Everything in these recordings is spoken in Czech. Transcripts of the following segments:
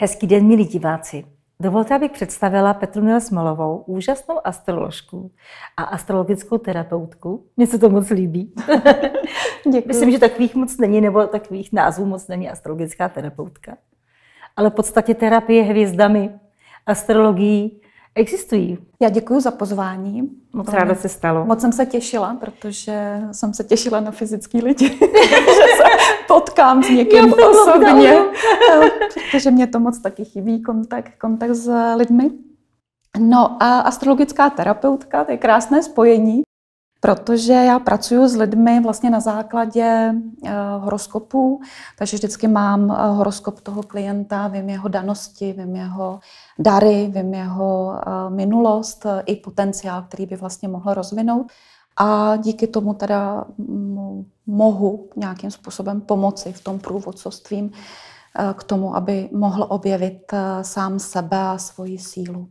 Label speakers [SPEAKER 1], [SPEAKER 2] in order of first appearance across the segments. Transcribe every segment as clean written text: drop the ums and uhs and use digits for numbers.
[SPEAKER 1] Hezký den, milí diváci. Dovolte, abych představila Petru Nele-Smolovou, úžasnou astroložku a astrologickou terapeutku. Mně se to moc líbí.
[SPEAKER 2] Děkuji.
[SPEAKER 1] Myslím, že takových moc není, nebo takových názvů moc není astrologická terapeutka. Ale v podstatě terapie hvězdami, astrologií existují.
[SPEAKER 2] Já děkuji za pozvání.
[SPEAKER 1] Moc ráda se stalo.
[SPEAKER 2] Moc jsem se těšila, protože jsem se těšila na fyzický lidi, že se potkám s někým osobně, protože mě to moc taky chybí, kontakt s lidmi. No a astrologická terapeutka, to je krásné spojení, protože já pracuji s lidmi vlastně na základě horoskopu, takže vždycky mám horoskop toho klienta, vím jeho danosti, vím jeho dary, vím jeho minulost i potenciál, který by vlastně mohl rozvinout. A díky tomu teda mohu nějakým způsobem pomoci v tom průvodcovstvím k tomu, aby mohl objevit sám sebe a svoji sílu.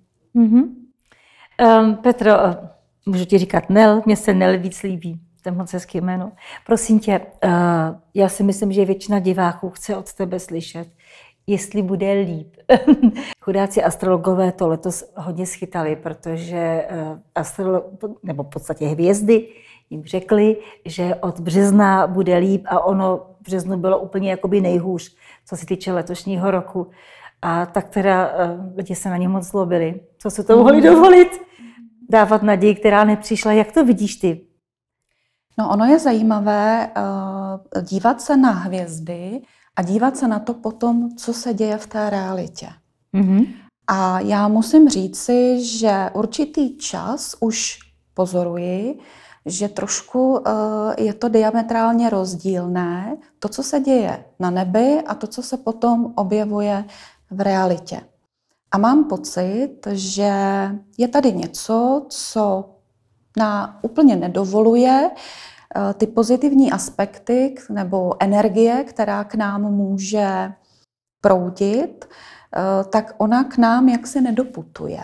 [SPEAKER 1] Petro, můžu ti říkat Nel, mně se Nel víc líbí, to je moc hezké jméno. Prosím tě, já si myslím, že většina diváků chce od tebe slyšet, jestli bude líp. Chudáci astrologové to letos hodně schytali, protože nebo v podstatě hvězdy jim řekli, že od března bude líp a ono v březnu bylo úplně jakoby nejhůř, co se týče letošního roku. A tak teda lidi se na ně moc zlobili. Co se to mohli dovolit? Dávat naději, která nepřišla. Jak to vidíš ty?
[SPEAKER 2] No, ono je zajímavé dívat se na hvězdy a dívat se na to potom, co se děje v té realitě. A já musím říci, že určitý čas už pozoruji, že trošku je to diametrálně rozdílné, to, co se děje na nebi a to, co se potom objevuje v realitě. A mám pocit, že je tady něco, co úplně nedovoluje ty pozitivní aspekty nebo energie, která k nám může proudit, tak ona k nám jaksi nedoputuje.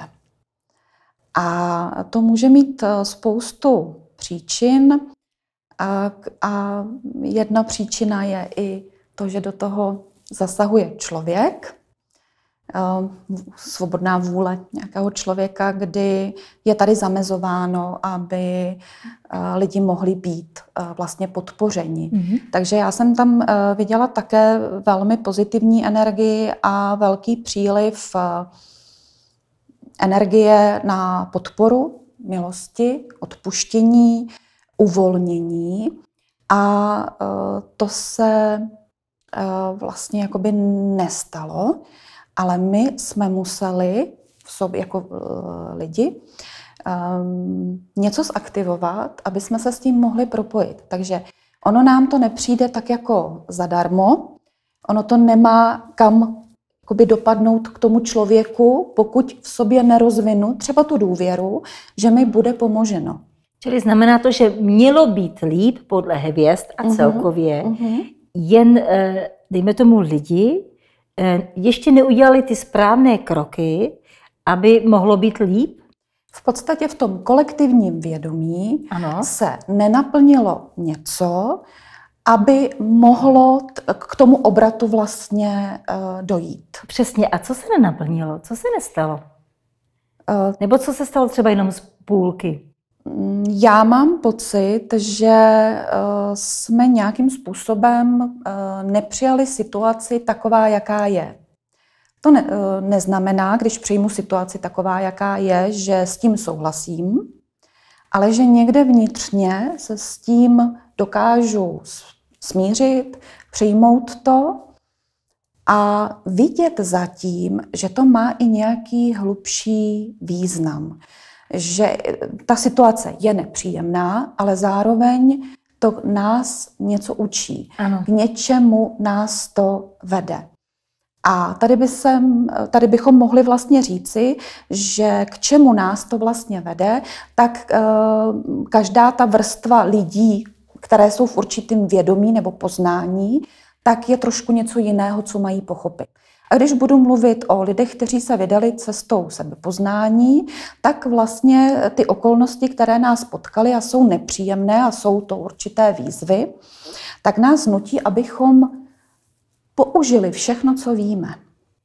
[SPEAKER 2] A to může mít spoustu příčin a jedna příčina je i to, že do toho zasahuje člověk, svobodná vůle nějakého člověka, kdy je tady zamezováno, aby lidi mohli být vlastně podpořeni. Takže já jsem tam viděla také velmi pozitivní energii a velký příliv energie na podporu, milosti, odpuštění, uvolnění a to se vlastně jakoby nestalo. Ale my jsme museli v sobě jako lidi něco zaktivovat, aby jsme se s tím mohli propojit. Takže ono nám to nepřijde tak jako zadarmo, ono to nemá kam dopadnout k tomu člověku, pokud v sobě nerozvinu třeba tu důvěru, že mi bude pomoženo.
[SPEAKER 1] Čili znamená to, že mělo být líp podle hvězd a celkově, jen dejme tomu lidi, ještě neudělali ty správné kroky, aby mohlo být líp?
[SPEAKER 2] V podstatě v tom kolektivním vědomí se nenaplnilo něco, aby mohlo k tomu obratu vlastně dojít.
[SPEAKER 1] Přesně. A co se nenaplnilo? Co se nestalo? Nebo co se stalo třeba jenom z půlky?
[SPEAKER 2] Já mám pocit, že jsme nějakým způsobem nepřijali situaci taková, jaká je. To neznamená, když přijmu situaci taková, jaká je, že s tím souhlasím, ale že někde vnitřně se s tím dokážu smířit, přijmout to a vidět zatím, že to má i nějaký hlubší význam. Že ta situace je nepříjemná, ale zároveň to nás něco učí. K něčemu nás to vede. A tady bychom mohli vlastně říci, že k čemu nás to vlastně vede, tak každá ta vrstva lidí, které jsou v určitém vědomí nebo poznání, tak je trošku něco jiného, co mají pochopit. A když budu mluvit o lidech, kteří se vydali cestou sebepoznání, tak vlastně ty okolnosti, které nás potkaly a jsou nepříjemné a jsou to určité výzvy, tak nás nutí, abychom použili všechno, co víme.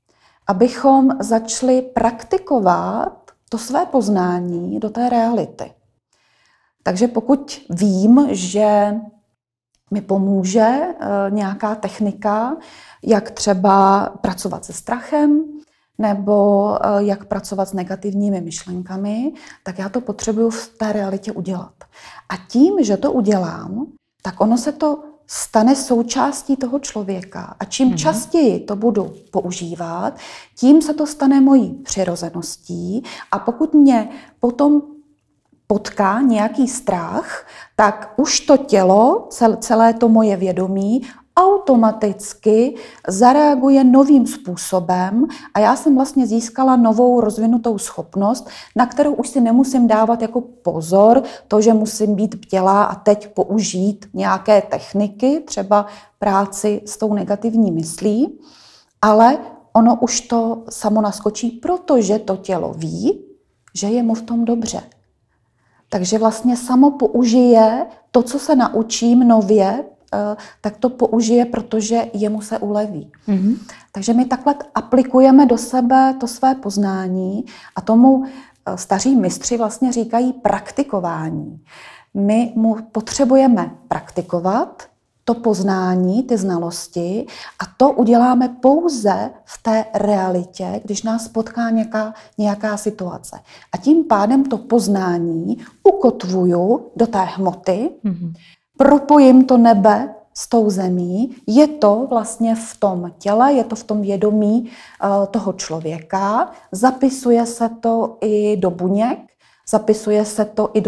[SPEAKER 2] abychom začali praktikovat to své poznání do té reality. Takže pokud vím, že mi pomůže nějaká technika, jak třeba pracovat se strachem, nebo jak pracovat s negativními myšlenkami, tak já to potřebuju v té realitě udělat. A tím, že to udělám, tak ono se to stane součástí toho člověka. A čím častěji to budu používat, tím se to stane mojí přirozeností. A pokud mě potom potká nějaký strach, tak už to tělo, celé to moje vědomí, automaticky zareaguje novým způsobem a já jsem vlastně získala novou rozvinutou schopnost, na kterou už si nemusím dávat jako pozor, to, že musím být bdělá a teď použít nějaké techniky, třeba práci s tou negativní myslí, ale ono už to samo naskočí, protože to tělo ví, že je mu v tom dobře. Takže vlastně samo použije to, co se naučím nově, tak to použije, protože jemu se uleví. Takže my takhle aplikujeme do sebe to své poznání a tomu staří mistři vlastně říkají praktikování. My mu potřebujeme praktikovat to poznání, ty znalosti a to uděláme pouze v té realitě, když nás potká nějaká situace. A tím pádem to poznání ukotvuju do té hmoty, propojím to nebe s tou zemí, je to vlastně v tom těle, je to v tom vědomí toho člověka, zapisuje se to i do buněk, zapisuje se to i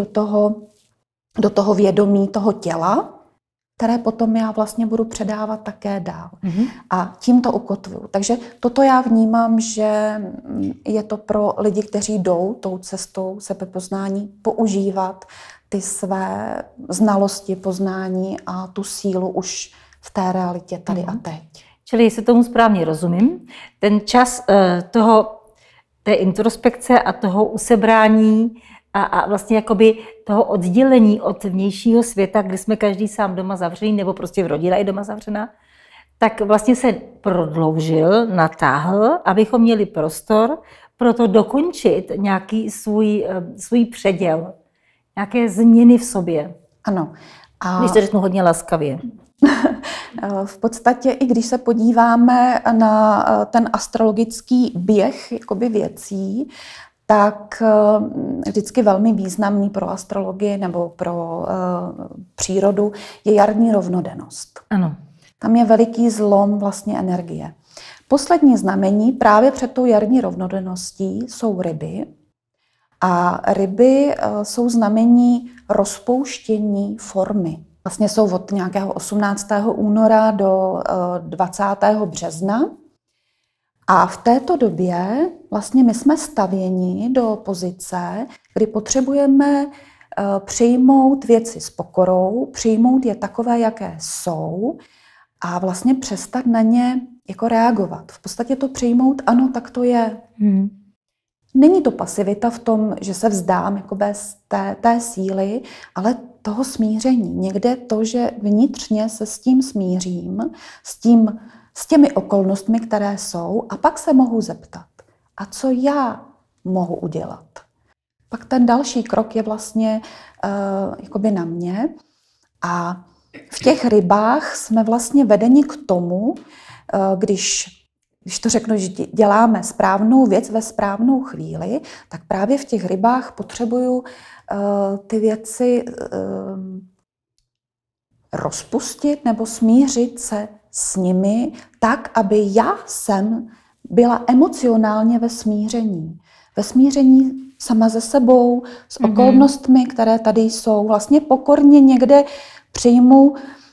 [SPEAKER 2] do toho vědomí toho těla, které potom já vlastně budu předávat také dál. A tím to ukotvuju. Takže toto já vnímám, že je to pro lidi, kteří jdou tou cestou sebepoznání, používat ty své znalosti, poznání a tu sílu už v té realitě tady a teď.
[SPEAKER 1] Čili, jestli tomu správně rozumím, ten čas té introspekce a toho usebrání a vlastně jakoby toho oddělení od vnějšího světa, kdy jsme každý sám doma zavřený, nebo prostě v rodině je doma zavřená, tak vlastně se prodloužil, natáhl, abychom měli prostor pro to dokončit nějaký svůj předěl, nějaké změny v sobě.
[SPEAKER 2] Ano.
[SPEAKER 1] Když to řeknu hodně laskavě.
[SPEAKER 2] V podstatě, i když se podíváme na ten astrologický běh jakoby věcí, tak vždycky velmi významný pro astrologii nebo pro přírodu je jarní rovnodennost.
[SPEAKER 1] Ano.
[SPEAKER 2] Tam je veliký zlom vlastně energie. Poslední znamení právě před tou jarní rovnodenností jsou ryby. A ryby jsou znamení rozpouštění formy. Vlastně jsou od nějakého 18. února do 20. března. A v této době vlastně my jsme stavěni do pozice, kdy potřebujeme přijmout věci s pokorou, přijmout je takové, jaké jsou a vlastně přestat na ně jako reagovat. V podstatě to přijmout, ano, tak to je. Není to pasivita v tom, že se vzdám jako bez té síly, ale toho smíření. Někde to, že vnitřně se s tím smířím, s těmi okolnostmi, které jsou, a pak se mohu zeptat, a co já mohu udělat? Pak ten další krok je vlastně jakoby na mě. A v těch rybách jsme vlastně vedeni k tomu, když to řeknu, že děláme správnou věc ve správnou chvíli, tak právě v těch rybách potřebuju ty věci rozpustit nebo smířit se s nimi tak, aby já jsem byla emocionálně ve smíření. Ve smíření sama se sebou, s okolnostmi, které tady jsou. Vlastně pokorně někde přijmu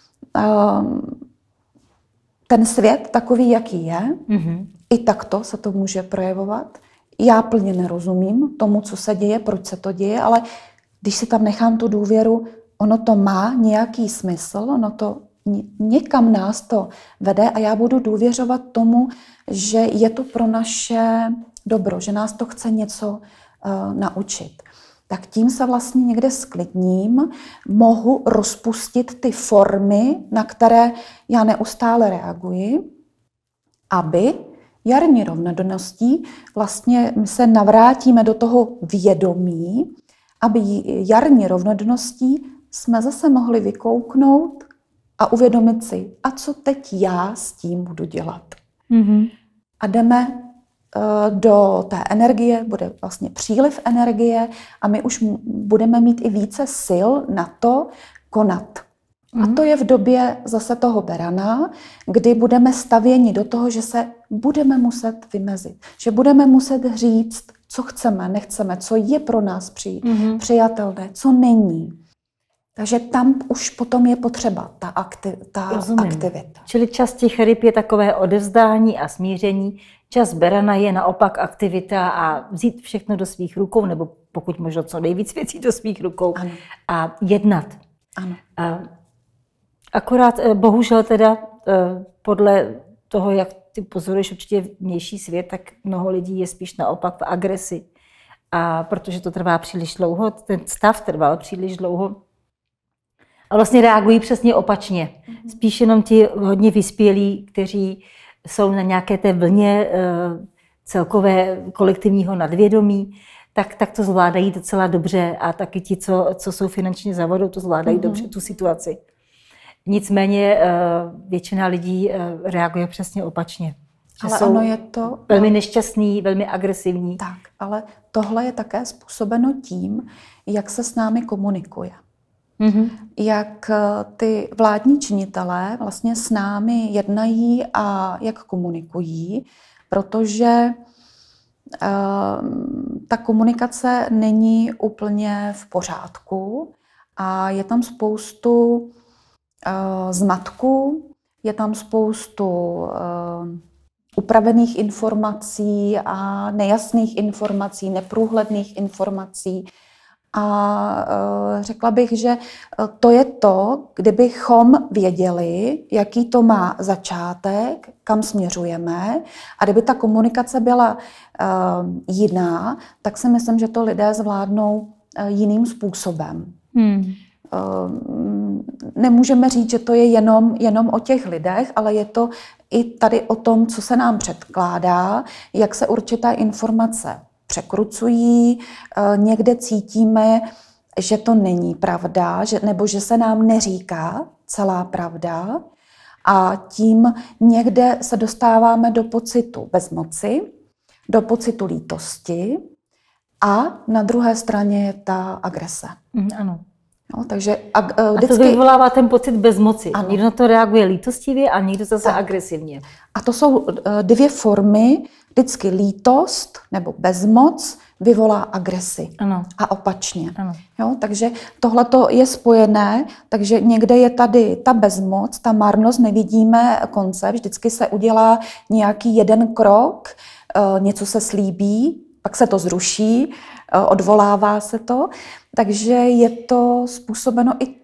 [SPEAKER 2] ten svět takový, jaký je. I takto se to může projevovat. Já plně nerozumím tomu, co se děje, proč se to děje, ale když si tam nechám tu důvěru, ono to má nějaký smysl, ono to někam nás to vede a já budu důvěřovat tomu, že je to pro naše dobro, že nás to chce něco naučit. Tak tím se vlastně někde sklidním, mohu rozpustit ty formy, na které já neustále reaguji, aby jarní rovnodenností vlastně my se navrátíme do toho vědomí, aby jarní rovnodenností jsme zase mohli vykouknout a uvědomit si, a co teď já s tím budu dělat. A jdeme do té energie, bude vlastně příliv energie a my už budeme mít i více sil na to konat. A to je v době zase toho berana, kdy budeme stavěni do toho, že se budeme muset vymezit. Že budeme muset říct, co chceme, nechceme, co je pro nás přijatelné, co není. Takže tam už potom je potřeba ta aktivita.
[SPEAKER 1] Čili čas těch ryb je takové odevzdání a smíření. Čas berana je naopak aktivita a vzít všechno do svých rukou, nebo pokud možno co nejvíc věcí do svých rukou.
[SPEAKER 2] Ano.
[SPEAKER 1] A jednat.
[SPEAKER 2] Ano.
[SPEAKER 1] Akorát bohužel teda podle toho, jak ty pozoruješ určitě vnější svět, tak mnoho lidí je spíš naopak v agresi. A protože to trvá příliš dlouho, ten stav trval příliš dlouho, a vlastně reagují přesně opačně. Spíš jenom ti hodně vyspělí, kteří jsou na nějaké té vlně celkové kolektivního nadvědomí, tak to zvládají docela dobře a taky ti, co jsou finančně za vodou, to zvládají dobře tu situaci. Nicméně většina lidí reaguje přesně opačně.
[SPEAKER 2] Ale ono je to
[SPEAKER 1] velmi nešťastný, velmi agresivní.
[SPEAKER 2] Tak, ale tohle je také způsobeno tím, jak se s námi komunikuje. Jak ty vládní činitelé vlastně s námi jednají a jak komunikují, protože ta komunikace není úplně v pořádku a je tam spoustu zmatků, je tam spoustu upravených informací a nejasných informací, neprůhledných informací. A řekla bych, že to je to, kdybychom věděli, jaký to má začátek, kam směřujeme, a kdyby ta komunikace byla jiná, tak si myslím, že to lidé zvládnou jiným způsobem. Nemůžeme říct, že to je jenom o těch lidech, ale je to i tady o tom, co se nám předkládá, jak se určité informace překrucují, někde cítíme, že to není pravda, nebo že se nám neříká celá pravda a tím někde se dostáváme do pocitu bezmoci, do pocitu lítosti a na druhé straně je ta agrese.
[SPEAKER 1] Ano.
[SPEAKER 2] No, takže
[SPEAKER 1] vždycky... A to vyvolává ten pocit bezmoci. Ano. Někdo na to reaguje lítostivě a někdo zase agresivně. A
[SPEAKER 2] to jsou dvě formy. Vždycky lítost nebo bezmoc vyvolá agresi.
[SPEAKER 1] Ano.
[SPEAKER 2] A opačně.
[SPEAKER 1] Ano.
[SPEAKER 2] Jo, takže tohle je spojené, takže někde je tady ta bezmoc, ta marnost, nevidíme konce, vždycky se udělá nějaký jeden krok, něco se slíbí, pak se to zruší, odvolává se to, takže je to způsobeno i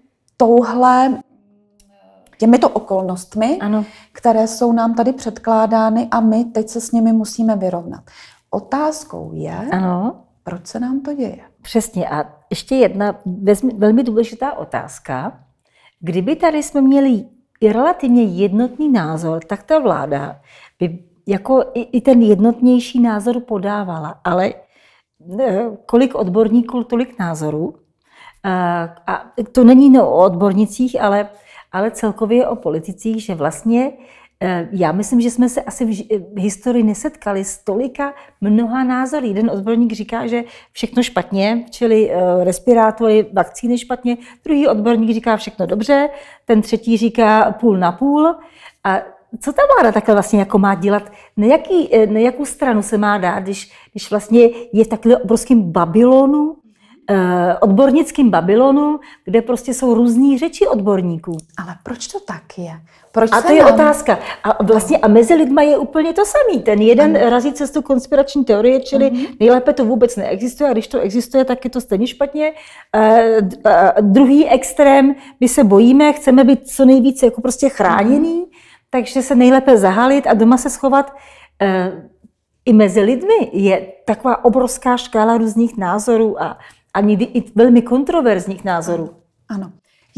[SPEAKER 2] těmito okolnostmi,
[SPEAKER 1] ano,
[SPEAKER 2] které jsou nám tady předkládány a my teď se s nimi musíme vyrovnat. Otázkou je,
[SPEAKER 1] ano,
[SPEAKER 2] proč se nám to děje.
[SPEAKER 1] Přesně. A ještě jedna velmi důležitá otázka. Kdyby tady jsme měli i relativně jednotný názor, tak ta vláda by jako i ten jednotnější názor podávala. Ale kolik odborníků, tolik názorů. A to není o odbornicích, ale celkově o politicích, že vlastně já myslím, že jsme se asi v historii nesetkali s tolika mnoha názory. Jeden odborník říká, že všechno špatně, čili respirátory, vakcíny špatně, druhý odborník říká všechno dobře, ten třetí říká půl na půl. A co ta vláda takhle vlastně jako má dělat? Na jakou stranu se má dát, když vlastně je v takovém obrovském Babylonu, odbornickým Babylonu, kde prostě jsou různý řeči odborníků.
[SPEAKER 2] Ale proč to tak je?
[SPEAKER 1] A to je otázka. A mezi lidma je úplně to samé. Ten jeden razí cestu konspirační teorie, čili nejlépe to vůbec neexistuje, a když to existuje, tak je to stejně špatně. Druhý extrém, my se bojíme, chceme být co nejvíce jako prostě chráněný, takže se nejlépe zahalit a doma se schovat. I mezi lidmi je taková obrovská škála různých názorů a někdy i velmi kontroverzních názorů.
[SPEAKER 2] Ano.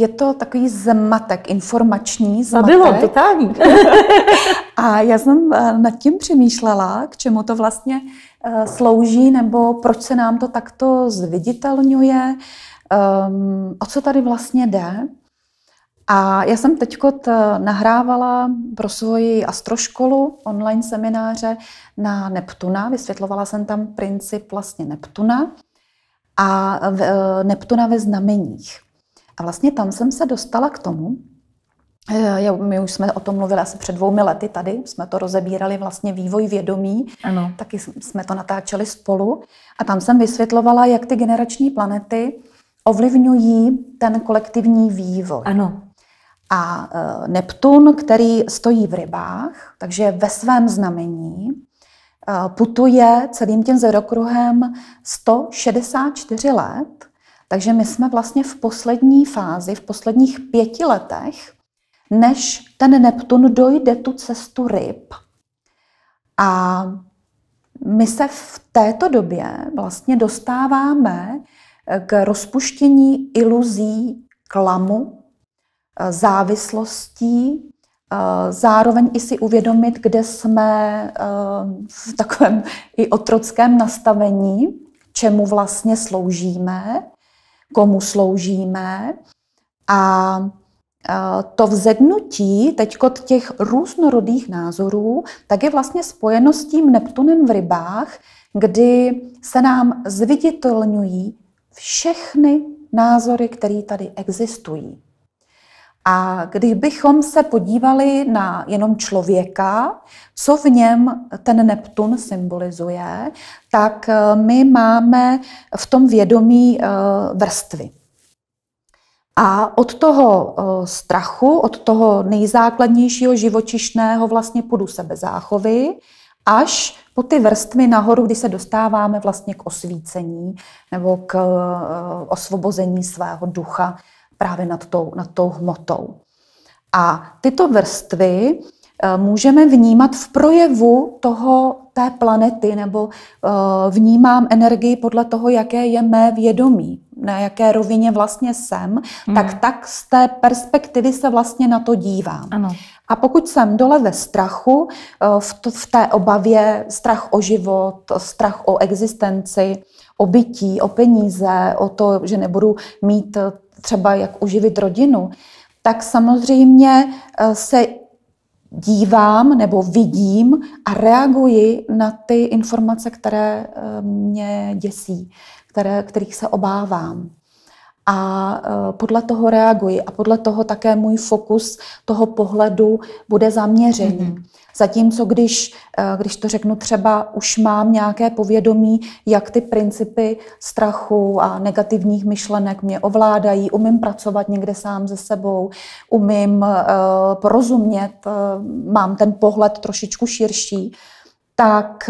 [SPEAKER 2] je to takový zmatek, informační zmatek.
[SPEAKER 1] Bylo, totální.
[SPEAKER 2] A já jsem nad tím přemýšlela, k čemu to vlastně slouží, nebo proč se nám to takto zviditelňuje, o co tady vlastně jde. A já jsem teďkot nahrávala pro svoji astroškolu online semináře na Neptuna, vysvětlovala jsem tam princip vlastně Neptuna a Neptuna ve znameních. A vlastně tam jsem se dostala k tomu, my už jsme o tom mluvili asi před 2 lety tady, jsme to rozebírali vlastně vývoj vědomí,
[SPEAKER 1] ano.
[SPEAKER 2] Taky jsme to natáčeli spolu a tam jsem vysvětlovala, jak ty generační planety ovlivňují ten kolektivní vývoj.
[SPEAKER 1] Ano.
[SPEAKER 2] A Neptun, který stojí v rybách, takže ve svém znamení, putuje celým tím zvěrokruhem 164 let, takže my jsme vlastně v poslední fázi, v posledních 5 letech, než ten Neptun dojde tu cestu ryb. A my se v této době vlastně dostáváme k rozpuštění iluzí klamu, závislostí, zároveň i si uvědomit, kde jsme v takovém i otrockém nastavení, čemu vlastně sloužíme, komu sloužíme. A to vzednutí teďko těch různorodých názorů tak je vlastně spojeno s tím Neptunem v rybách, kdy se nám zviditelňují všechny názory, které tady existují. A když bychom se podívali na jenom člověka, co v něm ten Neptun symbolizuje, tak my máme v tom vědomí vrstvy. A od toho strachu, od toho nejzákladnějšího živočišného vlastně půdu sebezáchovy, až po ty vrstvy nahoru, kdy se dostáváme vlastně k osvícení nebo k osvobození svého ducha právě nad tou hmotou. A tyto vrstvy můžeme vnímat v projevu té planety, nebo vnímám energii podle toho, jaké je mé vědomí, na jaké rovině vlastně jsem, tak z té perspektivy se vlastně na to dívám.
[SPEAKER 1] Ano.
[SPEAKER 2] A pokud jsem dole ve strachu, v té obavě, strach o život, strach o existenci, o bytí, o peníze, o to, že nebudu mít třeba jak uživit rodinu, tak samozřejmě se dívám nebo vidím a reaguji na ty informace, které mě děsí, kterých se obávám. A podle toho reaguji a podle toho také můj fokus toho pohledu bude zaměřený. Zatímco když to řeknu třeba, už mám nějaké povědomí, jak ty principy strachu a negativních myšlenek mě ovládají, umím pracovat někde sám se sebou, umím porozumět, mám ten pohled trošičku širší, tak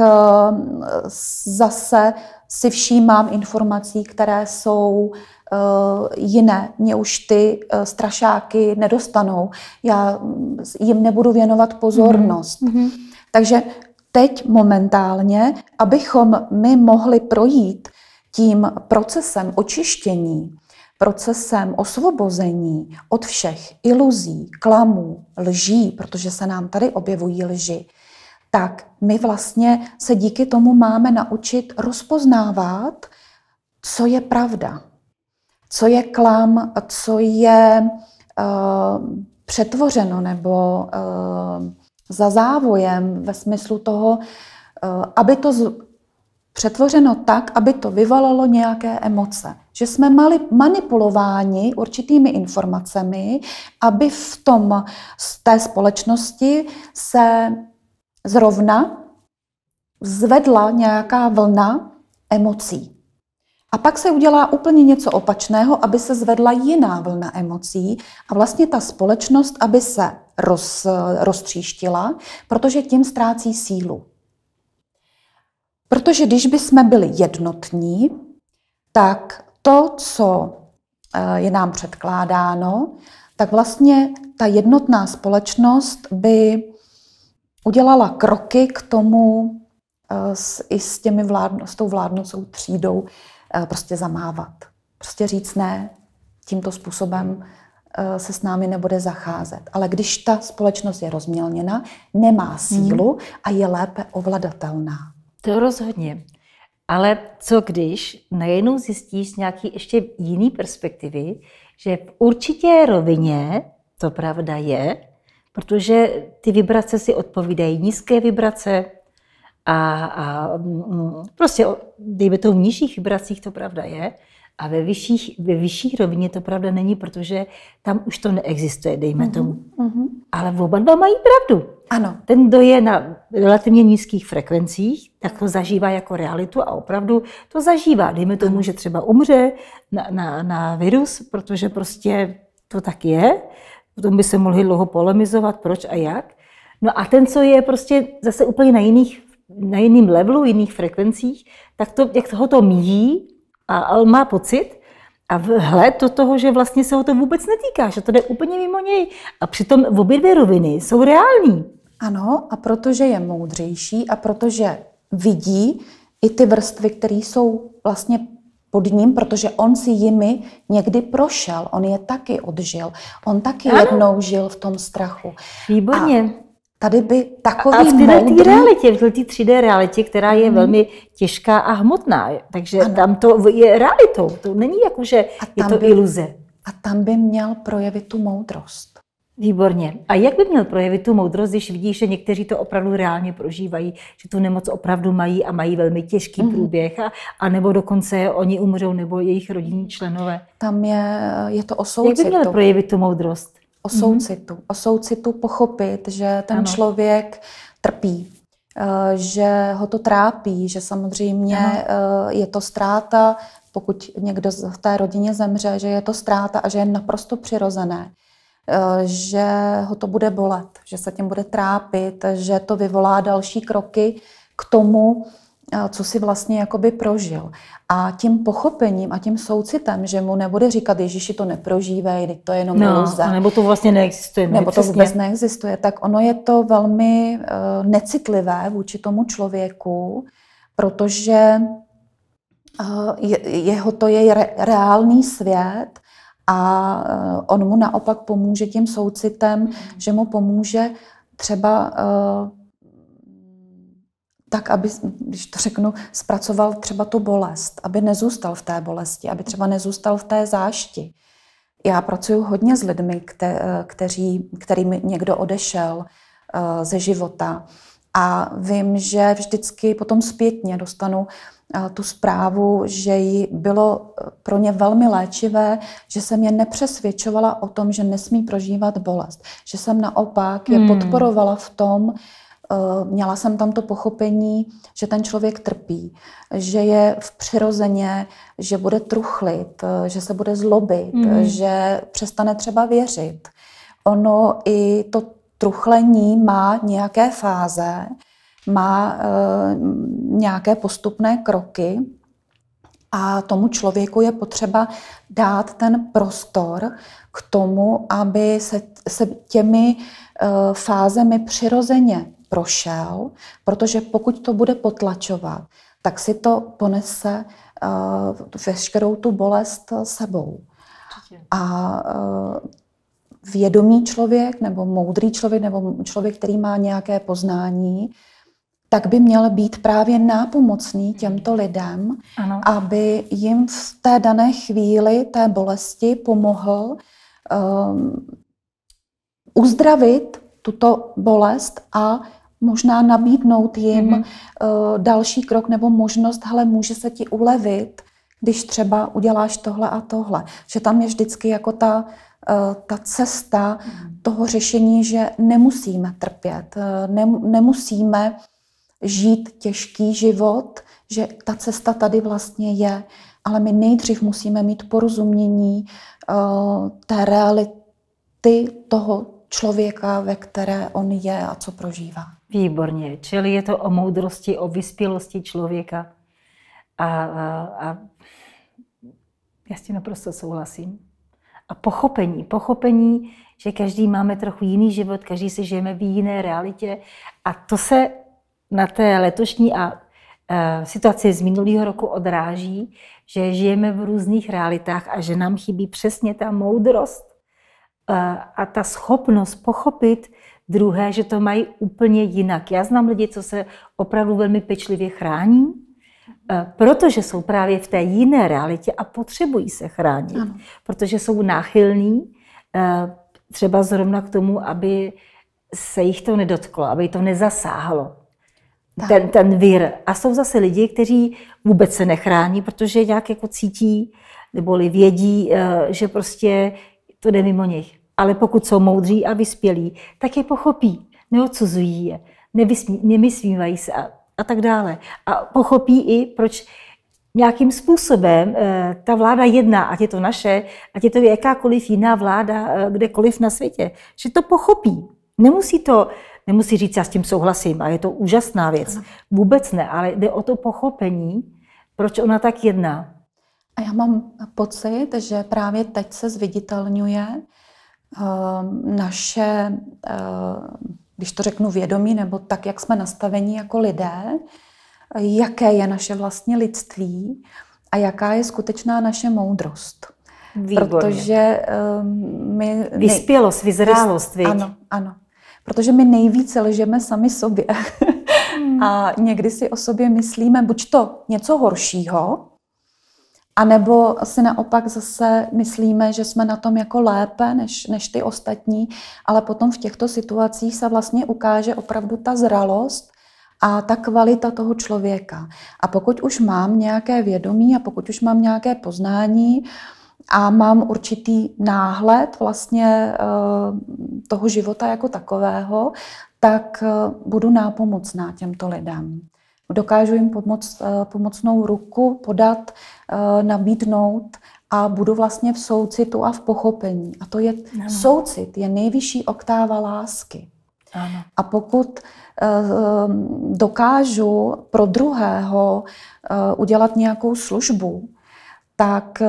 [SPEAKER 2] zase si všímám informací, které jsou jiné. Mě už ty strašáky nedostanou. Já jim nebudu věnovat pozornost. Takže teď momentálně, abychom my mohli projít tím procesem očištění, procesem osvobození od všech iluzí, klamů, lží, protože se nám tady objevují lži, tak my vlastně se díky tomu máme naučit rozpoznávat, co je pravda, co je klam, co je přetvořeno nebo za závojem ve smyslu toho, aby to přetvořeno tak, aby to vyvolalo nějaké emoce. Že jsme manipulováni určitými informacemi, aby v té společnosti se zrovna zvedla nějaká vlna emocí. A pak se udělá úplně něco opačného, aby se zvedla jiná vlna emocí a vlastně ta společnost, aby se roztříštila, protože tím ztrácí sílu. Protože když bychom byli jednotní, tak to, co je nám předkládáno, tak vlastně ta jednotná společnost by udělala kroky k tomu i s tou vládnoucou třídou prostě zamávat. Prostě říct ne, tímto způsobem se s námi nebude zacházet. Ale když ta společnost je rozmělněna, nemá sílu a je lépe ovladatelná.
[SPEAKER 1] To rozhodně. Ale co když najednou zjistíš z nějaký ještě jiný perspektivy, že v určité rovině to pravda je, protože ty vibrace si odpovídají nízké vibrace a prostě dejme to v nižších vibracích to pravda je a ve vyšších rovině to pravda není, protože tam už to neexistuje, dejme tomu. Ale oba dva mají pravdu.
[SPEAKER 2] Ano.
[SPEAKER 1] Ten, kdo je na relativně nízkých frekvencích, tak to zažívá jako realitu a opravdu to zažívá. Dejme tomu, že třeba umře na virus, protože prostě to tak je. Potom by se mohli dlouho polemizovat, proč a jak. No a ten, co je prostě zase úplně na jiném levelu, jiných frekvencích, tak to, jak ho to míjí a on má pocit a vhled do toho, že vlastně se ho to vůbec netýká, že to jde úplně mimo něj. A přitom obě dvě roviny jsou reální.
[SPEAKER 2] Ano, a protože je moudřejší a protože vidí i ty vrstvy, které jsou vlastně pod ním, protože on si jimi někdy prošel, on je taky odžil, on taky jednou žil v tom strachu.
[SPEAKER 1] Výborně.
[SPEAKER 2] A tady by takový
[SPEAKER 1] a v této realitě, v této 3D realitě, která je velmi těžká a hmotná, takže tam to je realitou, to není jako, že je to iluze.
[SPEAKER 2] A tam by měl projevit tu moudrost.
[SPEAKER 1] Výborně. A jak by měl projevit tu moudrost, když vidíš, že někteří to opravdu reálně prožívají, že tu nemoc opravdu mají a mají velmi těžký průběh, a nebo dokonce oni umřou, nebo jejich rodinní členové?
[SPEAKER 2] Tam je to o soucitu.
[SPEAKER 1] Jak by měl projevit tu moudrost?
[SPEAKER 2] O soucitu. O soucitu pochopit, že ten člověk trpí, že ho to trápí, že samozřejmě je to ztráta, pokud někdo v té rodině zemře, že je to ztráta a že je naprosto přirozené, že ho to bude bolet, že se tím bude trápit, že to vyvolá další kroky k tomu, co si vlastně jakoby prožil. A tím pochopením a tím soucitem, že mu nebude říkat, Ježíši, to neprožívej, to je jenom iluze.
[SPEAKER 1] Nebo to vlastně neexistuje.
[SPEAKER 2] Nebo to vůbec neexistuje. Tak ono je to velmi necitlivé vůči tomu člověku, protože to je reálný svět a on mu naopak pomůže tím soucitem, že mu pomůže třeba tak, aby, když to řeknu, zpracoval třeba tu bolest, aby nezůstal v té bolesti, aby třeba nezůstal v té zášti. Já pracuji hodně s lidmi, kterým někdo odešel ze života a vím, že vždycky potom zpětně dostanu tu zprávu, že jí bylo pro ně velmi léčivé, že jsem je nepřesvědčovala o tom, že nesmí prožívat bolest. Že jsem naopak je podporovala v tom, měla jsem tam to pochopení, že ten člověk trpí, že je v přirozeně, že bude truchlit, že se bude zlobit, že přestane třeba věřit. Ono i to truchlení má nějaké fáze, má nějaké postupné kroky a tomu člověku je potřeba dát ten prostor k tomu, aby se těmi fázemi přirozeně prošel, protože pokud to bude potlačovat, tak si to ponese veškerou tu bolest sebou. A vědomý člověk nebo moudrý člověk nebo člověk, který má nějaké poznání, tak by měl být právě nápomocný těmto lidem, aby jim v té dané chvíli té bolesti pomohl uzdravit tuto bolest a možná nabídnout jim další krok nebo možnost, hele, může se ti ulevit, když třeba uděláš tohle a tohle. Že tam je vždycky jako ta cesta toho řešení, že nemusíme trpět, nemusíme žít těžký život, že ta cesta tady vlastně je, ale my nejdřív musíme mít porozumění té reality toho člověka, ve které on je a co prožívá.
[SPEAKER 1] Výborně, čili je to o moudrosti, o vyspělosti člověka a já s tím naprosto souhlasím. A pochopení, že každý máme trochu jiný život, každý si žijeme v jiné realitě a to se na té letošní situaci z minulého roku odráží, že žijeme v různých realitách a že nám chybí přesně ta moudrost, a ta schopnost pochopit druhé, že to mají úplně jinak. Já znám lidi, co se opravdu velmi pečlivě chrání, protože jsou právě v té jiné realitě a potřebují se chránit, ano. Protože jsou náchylní třeba zrovna k tomu, aby se jich to nedotklo, aby to nezasáhlo. Ten vir. A jsou zase lidi, kteří vůbec se nechrání, protože nějak jako cítí neboli vědí, že prostě to jde mimo nich. Ale pokud jsou moudří a vyspělí, tak je pochopí, neodsuzují je, nevysmívají se a tak dále. A pochopí i, proč nějakým způsobem ta vláda jedná, ať je to naše, ať je to jakákoliv jiná vláda, kdekoliv na světě, že to pochopí. Nemusí říct, já s tím souhlasím a je to úžasná věc. Vůbec ne, ale jde o to pochopení, proč ona tak jedná.
[SPEAKER 2] A já mám pocit, že právě teď se zviditelňuje naše, když to řeknu vědomí, nebo tak, jak jsme nastaveni jako lidé, jaké je naše vlastně lidství a jaká je skutečná naše moudrost.
[SPEAKER 1] Výborně.
[SPEAKER 2] Protože
[SPEAKER 1] vyspělost, vyzrálost, viď?
[SPEAKER 2] Ano. Protože my nejvíce lžeme sami sobě. A někdy si o sobě myslíme buď to něco horšího, anebo si naopak zase myslíme, že jsme na tom jako lépe než ty ostatní, ale potom v těchto situacích se vlastně ukáže opravdu ta zralost a ta kvalita toho člověka. A pokud už mám nějaké vědomí a pokud už mám nějaké poznání a mám určitý náhled vlastně toho života jako takového, tak budu nápomocná těmto lidem. Dokážu jim pomocnou ruku podat, nabídnout a budu vlastně v soucitu a v pochopení. A to je soucit, je nejvyšší oktáva lásky.
[SPEAKER 1] Ano.
[SPEAKER 2] A pokud dokážu pro druhého udělat nějakou službu, tak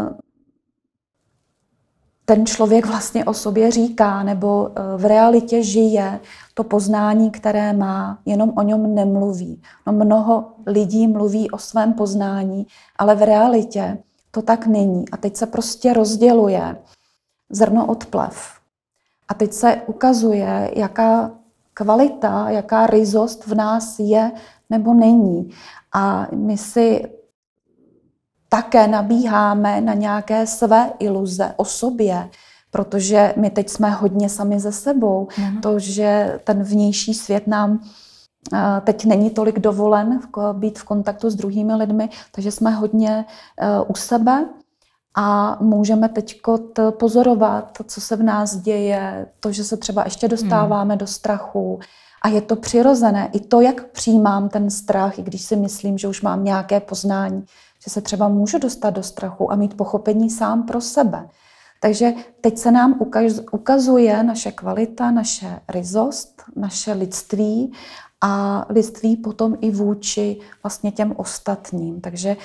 [SPEAKER 2] ten člověk vlastně o sobě říká nebo v realitě žije to poznání, které má, jenom o něm nemluví. No, mnoho lidí mluví o svém poznání, ale v realitě to tak není. A teď se prostě rozděluje zrno od plev. A teď se ukazuje, jaká kvalita, jaká ryzost v nás je nebo není. A my si také nabíháme na nějaké své iluze o sobě, protože my teď jsme hodně sami ze sebou. To, že ten vnější svět nám teď není tolik dovolen být v kontaktu s druhými lidmi, takže jsme hodně u sebe a můžeme teď pozorovat, co se v nás děje, to, že se třeba ještě dostáváme do strachu. A je to přirozené. I to, jak přijímám ten strach, i když si myslím, že už mám nějaké poznání, že se třeba můžu dostat do strachu a mít pochopení sám pro sebe. Takže teď se nám ukazuje naše kvalita, naše ryzost, naše lidství a lidství potom i vůči vlastně těm ostatním. Takže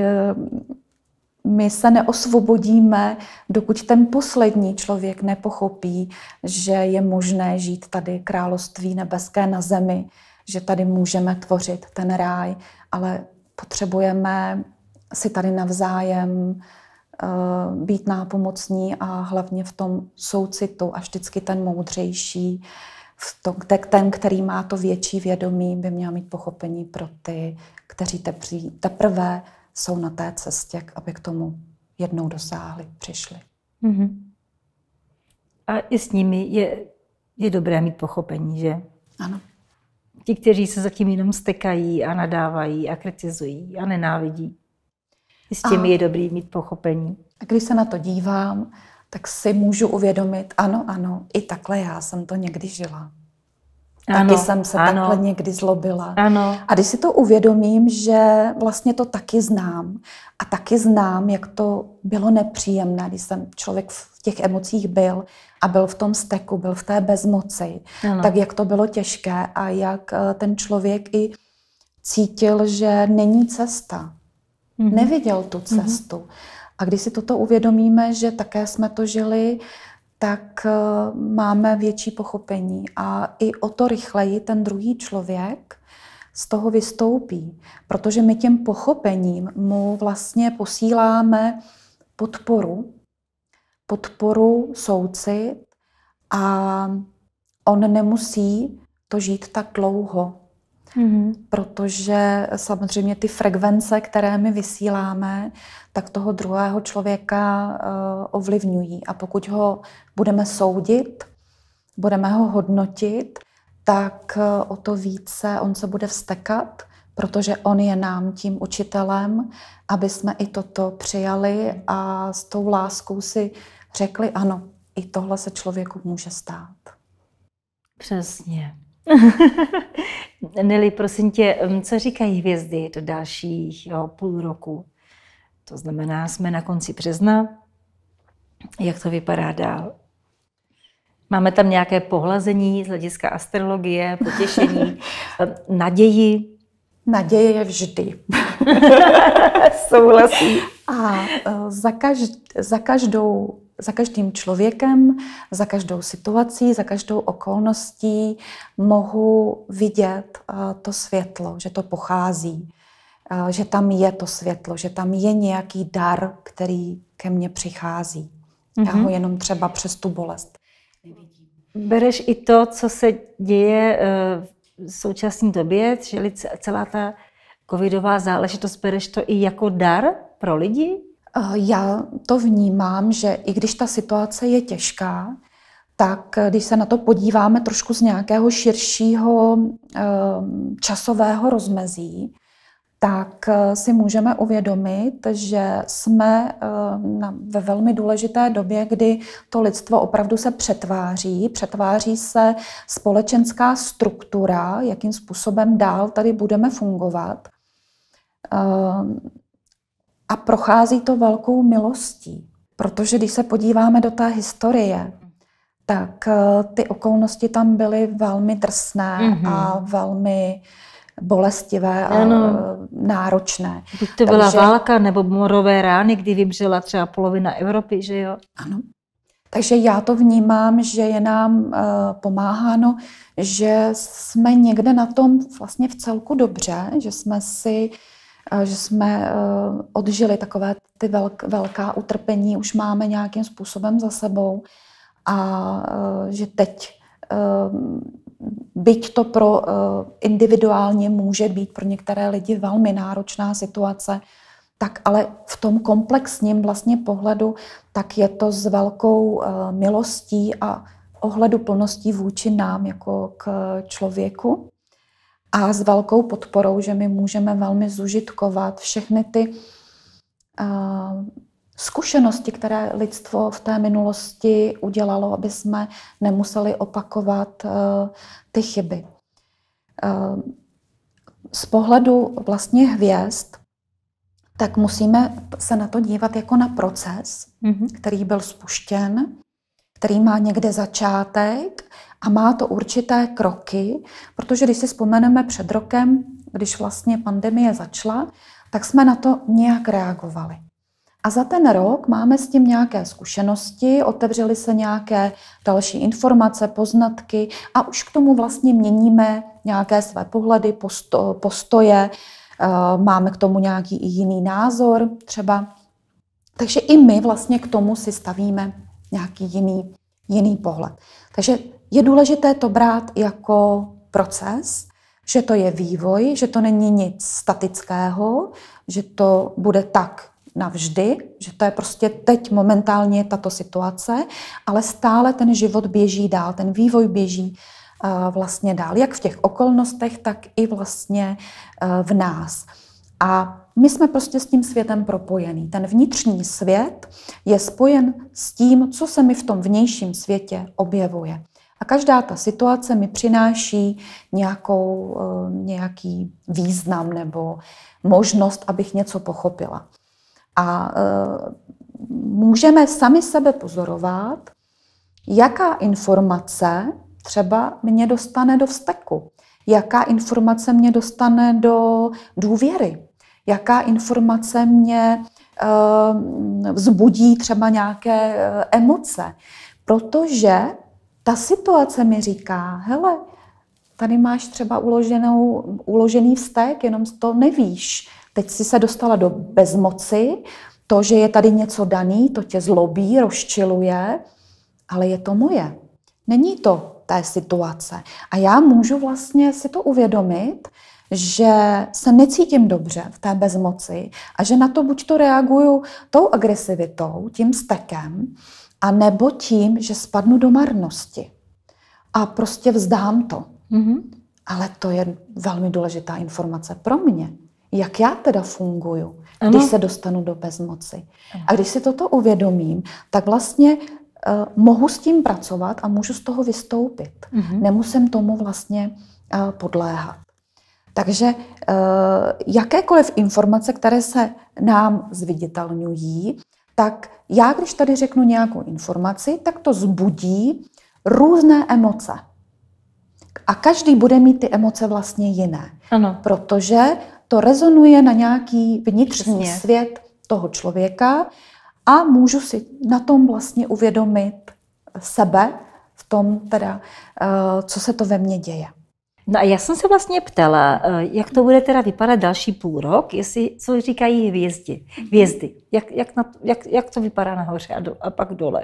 [SPEAKER 2] my se neosvobodíme, dokud ten poslední člověk nepochopí, že je možné žít tady království nebeské na zemi, že tady můžeme tvořit ten ráj, ale potřebujeme si tady navzájem být nápomocní a hlavně v tom soucitu a vždycky ten moudřejší, ten, který má to větší vědomí, by měl mít pochopení pro ty, kteří teprve jsou na té cestě, aby k tomu jednou dosáhli, přišli.
[SPEAKER 1] A i s nimi je dobré mít pochopení, že?
[SPEAKER 2] Ano.
[SPEAKER 1] Ti, kteří se zatím jenom stekají a nadávají a kritizují a nenávidí. I s těmi je dobrý mít pochopení.
[SPEAKER 2] A když se na to dívám, tak si můžu uvědomit, ano, i takhle já jsem to někdy žila. Taky jsem se takhle někdy zlobila.
[SPEAKER 1] Ano.
[SPEAKER 2] A když si to uvědomím, že vlastně to taky znám a taky znám, jak to bylo nepříjemné, když jsem člověk v těch emocích byl a byl v tom steku, byl v té bezmoci, tak jak to bylo těžké a jak ten člověk i cítil, že není cesta. Neviděl tu cestu. A když si toto uvědomíme, že také jsme to žili, tak máme větší pochopení a i o to rychleji ten druhý člověk z toho vystoupí. Protože my tím pochopením mu vlastně posíláme podporu podporu, soucit a on nemusí to žít tak dlouho. Protože samozřejmě ty frekvence, které my vysíláme, tak toho druhého člověka ovlivňují. A pokud ho budeme soudit, budeme ho hodnotit, tak o to více on se bude vztekat, protože on je nám tím učitelem, aby jsme i toto přijali a s tou láskou si řekli, ano, i tohle se člověku může stát.
[SPEAKER 1] Přesně. Neli, prosím tě, co říkají hvězdy do dalšího půl roku? To znamená, jsme na konci března. Jak to vypadá dál? Máme tam nějaké pohlazení z hlediska astrologie, potěšení, naději?
[SPEAKER 2] Naděje je vždy.
[SPEAKER 1] Souhlasím.
[SPEAKER 2] A za každým člověkem, za každou situací, za každou okolností mohu vidět to světlo, že to pochází, že tam je to světlo, že tam je nějaký dar, který ke mně přichází. Já ho jenom třeba přes tu bolest nevidím.
[SPEAKER 1] Bereš i to, co se děje v současné době, že celá ta covidová záležitost, bereš to i jako dar pro lidi?
[SPEAKER 2] Já to vnímám, že i když ta situace je těžká, tak když se na to podíváme trošku z nějakého širšího časového rozmezí, tak si můžeme uvědomit, že jsme ve velmi důležité době, kdy to lidstvo opravdu se přetváří se společenská struktura, jakým způsobem dál tady budeme fungovat. A prochází to velkou milostí, protože když se podíváme do té historie, tak ty okolnosti tam byly velmi drsné a velmi bolestivé a náročné.
[SPEAKER 1] Buď to byla válka nebo morové rány, kdy vymřela třeba polovina Evropy, že jo?
[SPEAKER 2] Ano. Takže já to vnímám, že je nám pomáháno, že jsme někde na tom vlastně v celku dobře, že jsme odžili takové ty velká utrpení, už máme nějakým způsobem za sebou a že teď, byť to pro individuálně může být pro některé lidi velmi náročná situace, tak ale v tom komplexním vlastně pohledu, tak je to s velkou milostí a ohleduplností vůči nám jako k člověku. A s velkou podporou, že my můžeme velmi zužitkovat všechny ty zkušenosti, které lidstvo v té minulosti udělalo, aby jsme nemuseli opakovat ty chyby. Z pohledu vlastně hvězd, tak musíme se na to dívat jako na proces, který byl spuštěn, který má někde začátek a má to určité kroky, protože když si vzpomeneme před rokem, když vlastně pandemie začala, tak jsme na to nějak reagovali. A za ten rok máme s tím nějaké zkušenosti, otevřely se nějaké další informace, poznatky a už k tomu vlastně měníme nějaké své pohledy, postoje, máme k tomu nějaký i jiný názor třeba. Takže i my vlastně k tomu si stavíme nějaký jiný pohled. Takže je důležité to brát jako proces, že to je vývoj, že to není nic statického, že to bude tak navždy, že to je prostě teď momentálně tato situace, ale stále ten život běží dál, ten vývoj běží vlastně dál, jak v těch okolnostech, tak i vlastně v nás. A my jsme prostě s tím světem propojený. Ten vnitřní svět je spojen s tím, co se mi v tom vnějším světě objevuje. A každá ta situace mi přináší nějaký význam nebo možnost, abych něco pochopila. A můžeme sami sebe pozorovat, jaká informace třeba mě dostane do vzteku, jaká informace mě dostane do důvěry, jaká informace mě vzbudí třeba nějaké emoce. Protože ta situace mi říká, hele, tady máš třeba uložený vztek, jenom to nevíš. Teď jsi se dostala do bezmoci, To, že je tady něco daný, to tě zlobí, rozčiluje, ale je to moje. Není to té situace. A já můžu vlastně si to uvědomit, že se necítím dobře v té bezmoci a že na to buď to reaguju tou agresivitou, tím stekem, a nebo tím, že spadnu do marnosti a prostě vzdám to. Ale to je velmi důležitá informace pro mě. Jak já teda funguju, když se dostanu do bezmoci. A když si toto uvědomím, tak vlastně mohu s tím pracovat a můžu z toho vystoupit. Nemusím tomu vlastně podléhat. Takže jakékoliv informace, které se nám zviditelňují, tak já, když tady řeknu nějakou informaci, tak to vzbudí různé emoce. A každý bude mít ty emoce vlastně jiné.
[SPEAKER 1] Ano.
[SPEAKER 2] Protože to rezonuje na nějaký vnitřní svět toho člověka a můžu si na tom vlastně uvědomit sebe v tom teda, co se to ve mně děje.
[SPEAKER 1] No a já jsem se vlastně ptala, jak to bude teda vypadat další půl rok, jestli, co říkají hvězdy. Jak to vypadá nahoře a pak dole?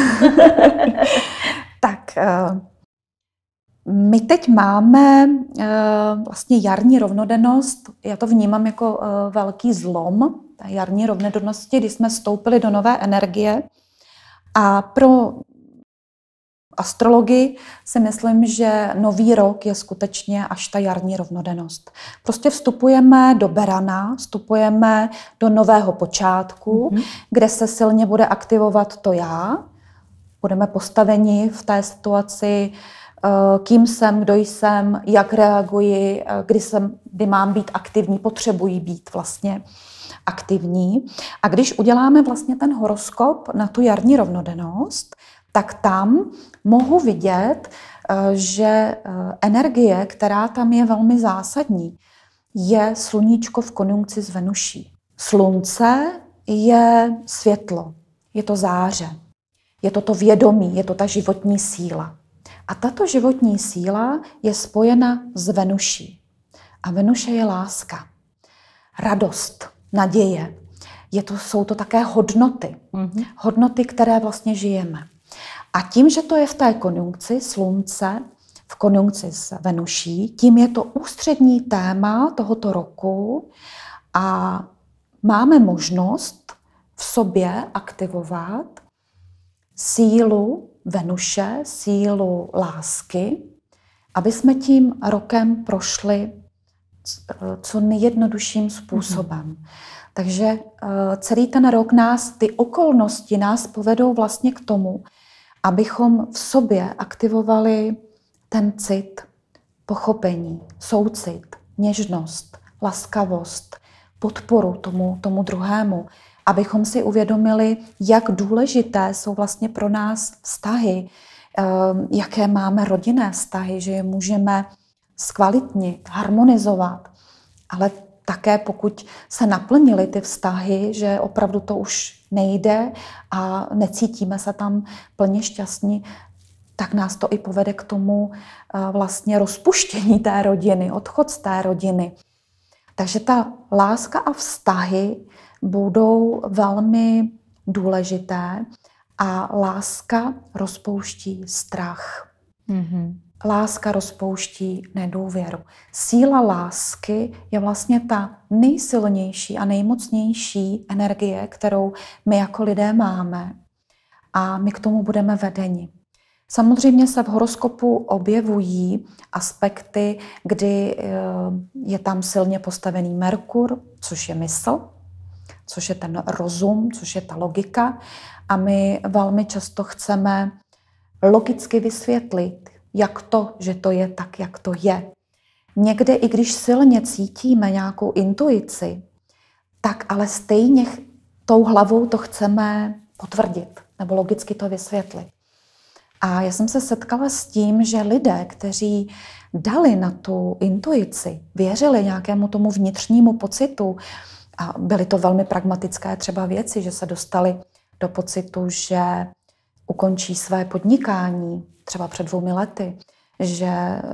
[SPEAKER 2] Tak my teď máme vlastně jarní rovnodennost, já to vnímám jako velký zlom té jarní rovnodennosti, kdy jsme vstoupili do nové energie. A pro astrologii si myslím, že nový rok je skutečně až ta jarní rovnodennost. Prostě vstupujeme do berana, vstupujeme do nového počátku, kde se silně bude aktivovat to já. Budeme postaveni v té situaci, kým jsem, kdo jsem, jak reaguji, kdy mám být aktivní, potřebuji být vlastně aktivní. A když uděláme vlastně ten horoskop na tu jarní rovnodennost, tak tam mohu vidět, že energie, která tam je velmi zásadní, je sluníčko v konjunkci s Venuší. Slunce je světlo, je to záře, je to to vědomí, je to ta životní síla. A tato životní síla je spojena s Venuší. A Venuše je láska, radost, naděje. Jsou to také hodnoty. Hodnoty, které vlastně žijeme. A tím, že to je v té konjunkci slunce, v konjunkci s Venuší, tím je to ústřední téma tohoto roku a máme možnost v sobě aktivovat sílu Venuše, sílu lásky, aby jsme tím rokem prošli co nejjednodušším způsobem. Takže celý ten rok ty okolnosti nás povedou vlastně k tomu, abychom v sobě aktivovali ten cit, pochopení, soucit, něžnost, laskavost, podporu tomu druhému, abychom si uvědomili, jak důležité jsou vlastně pro nás vztahy, jaké máme rodinné vztahy, že je můžeme zkvalitnit, harmonizovat, ale také pokud se naplnily ty vztahy, že opravdu to už nejde a necítíme se tam plně šťastní, tak nás to i povede k tomu vlastně rozpuštění té rodiny, odchod z té rodiny. Takže ta láska a vztahy budou velmi důležité a láska rozpouští strach. Láska rozpouští nedůvěru. Síla lásky je vlastně ta nejsilnější a nejmocnější energie, kterou my jako lidé máme. A my k tomu budeme vedeni. Samozřejmě se v horoskopu objevují aspekty, kdy je tam silně postavený Merkur, což je mysl, což je ten rozum, což je ta logika. A my velmi často chceme logicky vysvětlit, jak to, že to je tak, jak to je. Někde, i když silně cítíme nějakou intuici, tak ale stejně tou hlavou to chceme potvrdit nebo logicky to vysvětlit. A já jsem se setkala s tím, že lidé, kteří dali na tu intuici, věřili nějakému tomu vnitřnímu pocitu, a byly to velmi pragmatické třeba věci, že se dostali do pocitu, že ukončí své podnikání, třeba před 2 lety, že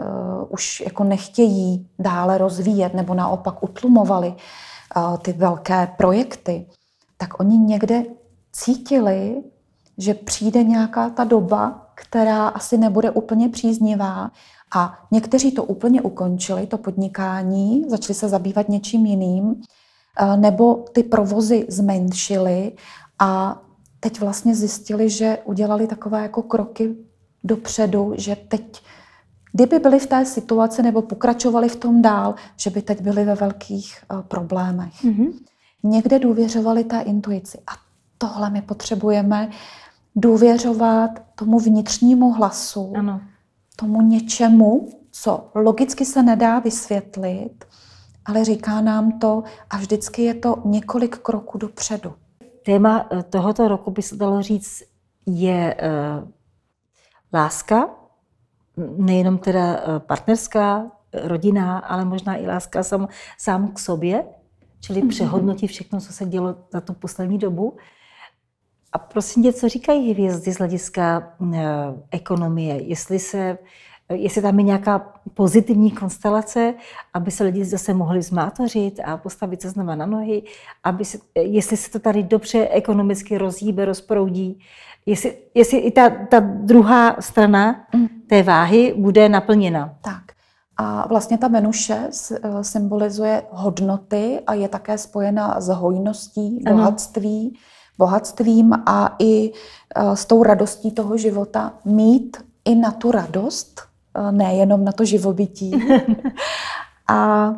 [SPEAKER 2] už jako nechtějí dále rozvíjet nebo naopak utlumovali ty velké projekty, tak oni někde cítili, že přijde nějaká ta doba, která asi nebude úplně příznivá. A někteří to úplně ukončili, to podnikání, začali se zabývat něčím jiným, nebo ty provozy zmenšili a teď vlastně zjistili, že udělali takové jako kroky dopředu, že teď, kdyby byli v té situaci nebo pokračovali v tom dál, že by teď byli ve velkých problémech. Někde důvěřovali té intuici. A tohle my potřebujeme důvěřovat tomu vnitřnímu hlasu,
[SPEAKER 1] ano.
[SPEAKER 2] tomu něčemu, co logicky se nedá vysvětlit, ale říká nám to a vždycky je to několik kroků dopředu.
[SPEAKER 1] Téma tohoto roku, by se dalo říct, je láska, nejenom teda partnerská, rodinná, ale možná i láska sám k sobě, čili přehodnotit všechno, co se dělo za tu poslední dobu. A prosím tě, co říkají hvězdy z hlediska ekonomie? Jestli tam je nějaká pozitivní konstelace, aby se lidi zase mohli zmátořit a postavit se znova na nohy, jestli se to tady dobře ekonomicky rozhýbe, rozproudí, jestli i ta druhá strana té váhy bude naplněna.
[SPEAKER 2] Tak. A vlastně ta Venuše symbolizuje hodnoty a je také spojena s hojností, bohatstvím a i s tou radostí toho života mít i na tu radost, nejenom na to živobytí. A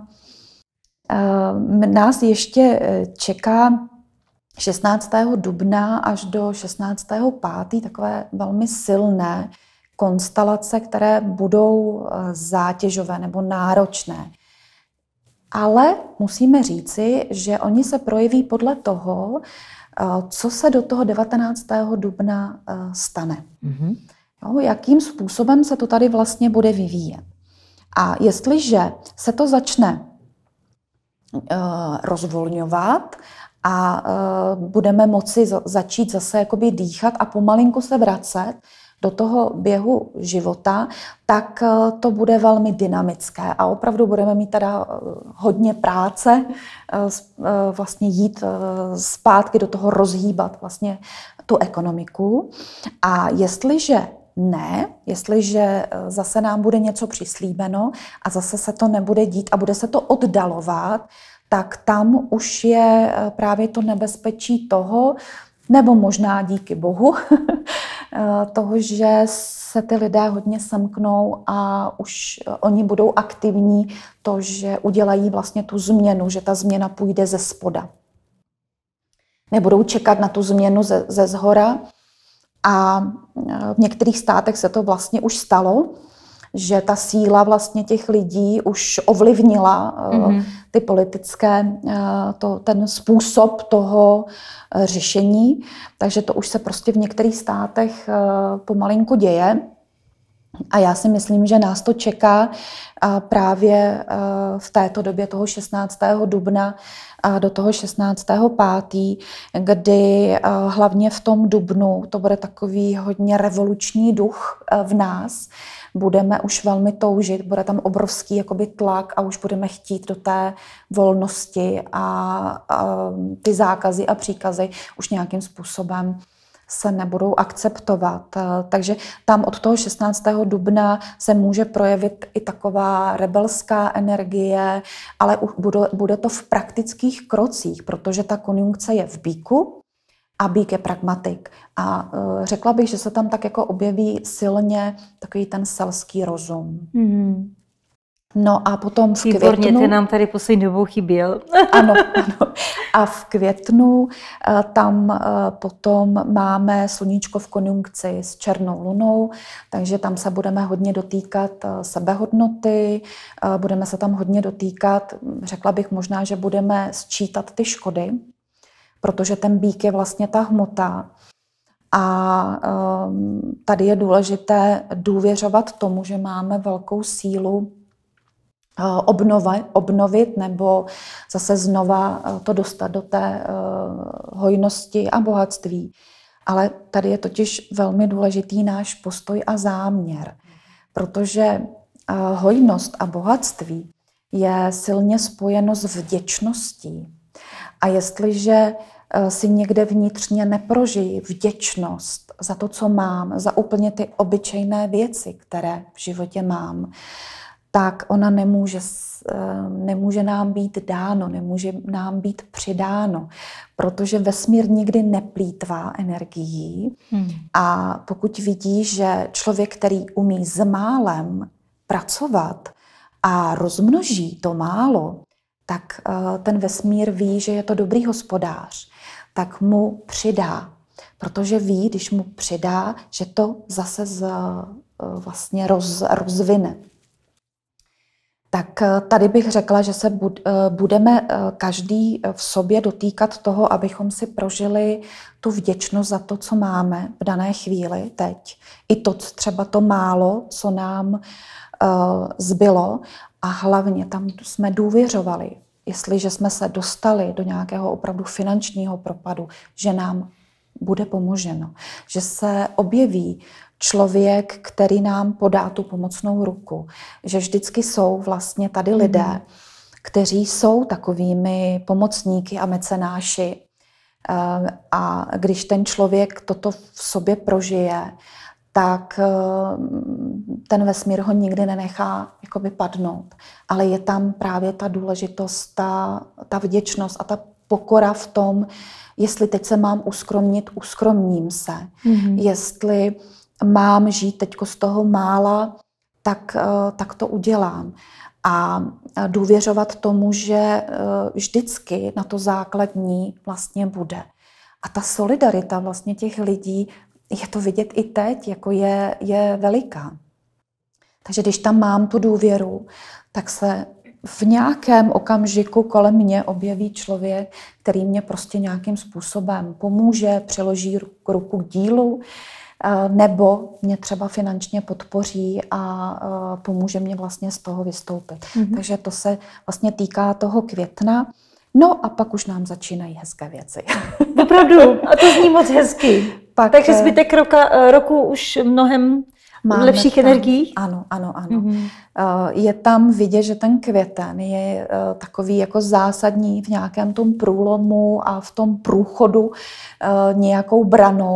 [SPEAKER 2] nás ještě čeká 16. dubna až do 16. 5. takové velmi silné konstelace, které budou zátěžové nebo náročné. Ale musíme říci, že oni se projeví podle toho, co se do toho 19. dubna stane. Jo, jakým způsobem se to tady vlastně bude vyvíjet. A jestliže se to začne rozvolňovat a budeme moci začít zase jakoby dýchat a pomalinku se vracet do toho běhu života, tak to bude velmi dynamické a opravdu budeme mít teda hodně práce vlastně jít zpátky do toho rozhýbat vlastně tu ekonomiku. A jestliže zase nám bude něco přislíbeno a zase se to nebude dít a bude se to oddalovat, tak tam už je právě to nebezpečí toho, nebo možná díky Bohu, toho, že se ty lidé hodně semknou a už oni budou aktivní, to, že udělají vlastně tu změnu, že ta změna půjde ze spoda. Nebudou čekat na tu změnu ze zhora a v některých státech se to vlastně už stalo, že ta síla vlastně těch lidí už ovlivnila ty politické, ten způsob toho řešení, takže to už se prostě v některých státech pomalinku děje. A já si myslím, že nás to čeká právě v této době toho 16. dubna do toho 16. 5., kdy hlavně v tom dubnu to bude takový hodně revoluční duch v nás. Budeme už velmi toužit, bude tam obrovský jakoby tlak a už budeme chtít do té volnosti a ty zákazy a příkazy už nějakým způsobem se nebudou akceptovat. Takže tam od toho 16. dubna se může projevit i taková rebelská energie, ale bude to v praktických krocích, protože ta konjunkce je v Býku a Býk je pragmatik. A řekla bych, že se tam tak jako objeví silně takový ten selský rozum. No a potom v květnu...
[SPEAKER 1] Výborně, ten nám tady poslední dobou chyběl.
[SPEAKER 2] Ano. A v květnu tam potom máme sluníčko v konjunkci s černou lunou, takže tam se budeme hodně dotýkat sebehodnoty, budeme se tam hodně dotýkat, řekla bych možná, že budeme sčítat ty škody, protože ten býk je vlastně ta hmota. A tady je důležité důvěřovat tomu, že máme velkou sílu obnovit nebo zase znova to dostat do té hojnosti a bohatství. Ale tady je totiž velmi důležitý náš postoj a záměr, protože hojnost a bohatství je silně spojeno s vděčností. A jestliže si někde vnitřně neprožiji vděčnost za to, co mám, za úplně ty obyčejné věci, které v životě mám, tak ona nemůže nám být dáno, nemůže nám být přidáno, protože vesmír nikdy neplýtvá energií. A pokud vidí, že člověk, který umí s málem pracovat a rozmnoží to málo, tak ten vesmír ví, že je to dobrý hospodář, tak mu přidá. Protože ví, když mu přidá, že to zase vlastně rozvine. Tak tady bych řekla, že se budeme každý v sobě dotýkat toho, abychom si prožili tu vděčnost za to, co máme v dané chvíli teď. I to třeba to málo, co nám zbylo, a hlavně tam jsme důvěřovali, jestliže jsme se dostali do nějakého opravdu finančního propadu, že nám bude pomoženo, že se objeví člověk, který nám podá tu pomocnou ruku, že vždycky jsou vlastně tady lidé, kteří jsou takovými pomocníky a mecenáši. A když ten člověk toto v sobě prožije, tak ten vesmír ho nikdy nenechá jakoby padnout. Ale je tam právě ta důležitost, ta vděčnost a ta pokora v tom, jestli teď se mám uskromnit, uskromním se. Jestli mám žít teďko z toho mála, tak to udělám. A důvěřovat tomu, že vždycky na to základní vlastně bude. A ta solidarita vlastně těch lidí, je to vidět i teď, jako je veliká. Takže když tam mám tu důvěru, tak se v nějakém okamžiku kolem mě objeví člověk, který mě prostě nějakým způsobem pomůže, přiloží ruku k dílu, nebo mě třeba finančně podpoří a pomůže mě vlastně z toho vystoupit. Takže to se vlastně týká toho května. No a pak už nám začínají hezké věci.
[SPEAKER 1] Opravdu, a to zní moc hezky. Takže zbytek roku už mnohem v lepších energiích?
[SPEAKER 2] Ano. Je tam vidět, že ten květen je takový jako zásadní v nějakém tom průlomu a v tom průchodu nějakou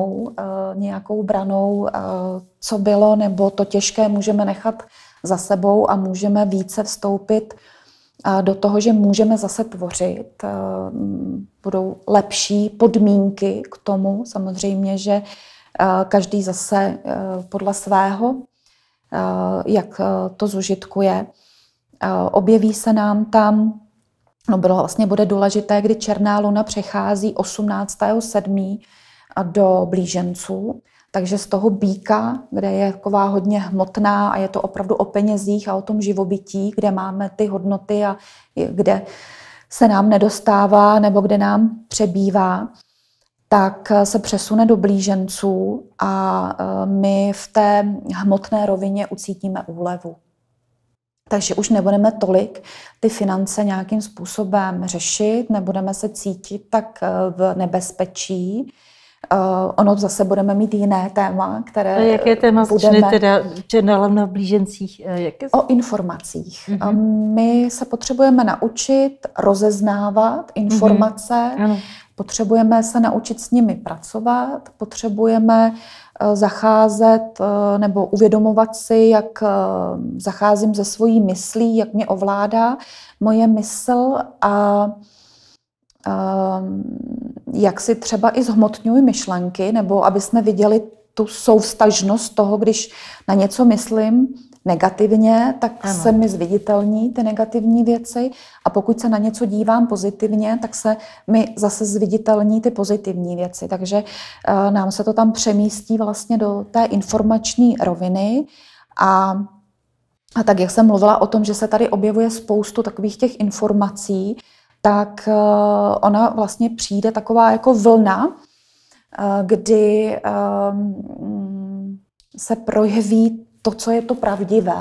[SPEAKER 2] branou, co bylo, nebo to těžké můžeme nechat za sebou a můžeme více vstoupit do toho, že můžeme zase tvořit. Budou lepší podmínky k tomu, samozřejmě, že každý zase podle svého, jak to zužitkuje. Objeví se nám tam, bude důležité, kdy černá luna přechází 18.7. do blíženců, takže z toho býka, kde je taková hodně hmotná a je to opravdu o penězích a o tom živobytí, kde máme ty hodnoty a kde se nám nedostává nebo kde nám přebývá, tak se přesune do blíženců a my v té hmotné rovině ucítíme úlevu. Takže už nebudeme tolik ty finance nějakým způsobem řešit, nebudeme se cítit tak v nebezpečí. Ono zase budeme mít jiné téma, které
[SPEAKER 1] a jaké téma začne teda černá luna v blížencích?
[SPEAKER 2] O informacích. My se potřebujeme naučit rozeznávat informace, potřebujeme se naučit s nimi pracovat, potřebujeme zacházet nebo uvědomovat si, jak zacházím se svojí myslí, jak mě ovládá moje mysl a jak si třeba i zhmotňuji myšlenky, nebo aby jsme viděli tu souvztažnost toho, když na něco myslím negativně, tak se mi zviditelní ty negativní věci a pokud se na něco dívám pozitivně, tak se mi zase zviditelní ty pozitivní věci. Takže nám se to tam přemístí vlastně do té informační roviny a tak, jak jsem mluvila o tom, že se tady objevuje spoustu takových těch informací, tak ona vlastně přijde taková jako vlna, kdy se projeví to, co je to pravdivé.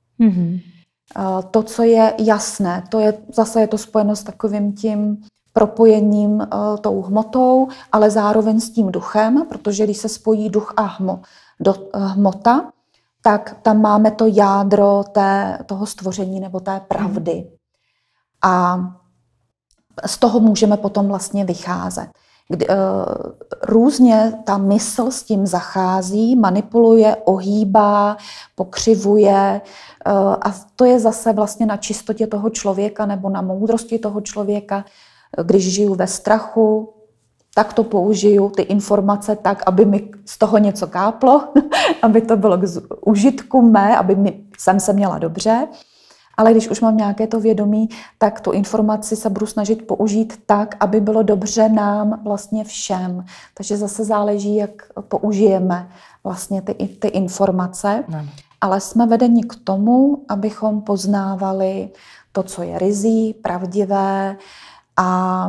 [SPEAKER 2] To, co je jasné, zase je to spojeno s takovým tím propojením tou hmotou, ale zároveň s tím duchem, protože když se spojí duch a hmota, tak tam máme to jádro toho stvoření nebo té pravdy. A z toho můžeme potom vlastně vycházet. Různě ta mysl s tím manipuluje, ohýbá, pokřivuje a to je zase vlastně na čistotě toho člověka nebo na moudrosti toho člověka. Když žiju ve strachu, tak to použiju, ty informace tak, aby mi z toho něco káplo, aby to bylo k užitku mé, jsem se měla dobře. Ale když už mám nějaké to vědomí, tak tu informaci se budu snažit použít tak, aby bylo dobře nám vlastně všem. Takže zase záleží, jak použijeme vlastně ty informace. Ale jsme vedeni k tomu, abychom poznávali to, co je ryzí, pravdivé a